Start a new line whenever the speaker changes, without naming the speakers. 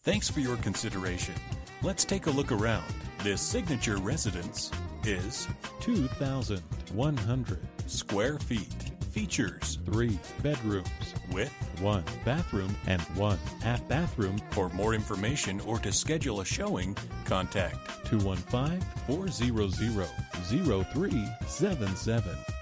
Thanks for your consideration. Let's take a look around. This signature residence is
2,100
square feet. Features
3 bedrooms
with
1 bathroom and 1 half bathroom.
For more information or to schedule a showing, contact
215-400-0377.